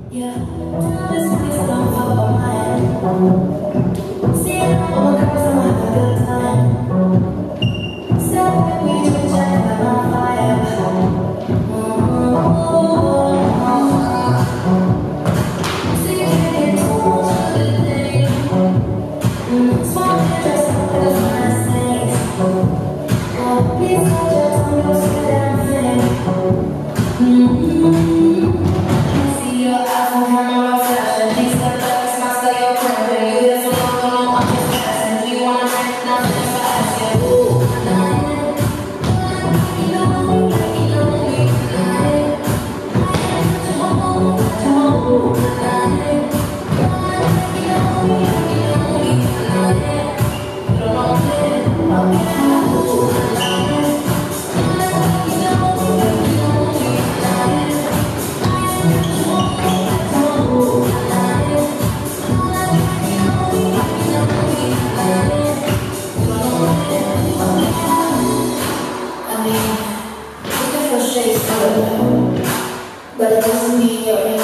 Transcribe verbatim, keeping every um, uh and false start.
Yeah, this place don't follow my head. See all the girls don't have a good time. Step with me to check that I'm on fire. See you getting too much of the thing. Small pictures of the finest things. Oh, please hold your tongue, you'll see that I'm thing. See your eyes on camera flashing. Please step up, it's my style, you're cramping. You hear so long, don't know I'm just passing. Do you wanna rent? Nothing if I ask you. Ooh, tonight, you know me, you know me tonight. I am such a home, such a home tonight. You know me, you know me tonight. You don't know me, I'll be cool tonight. You know me, you know me tonight. But it doesn't mean you're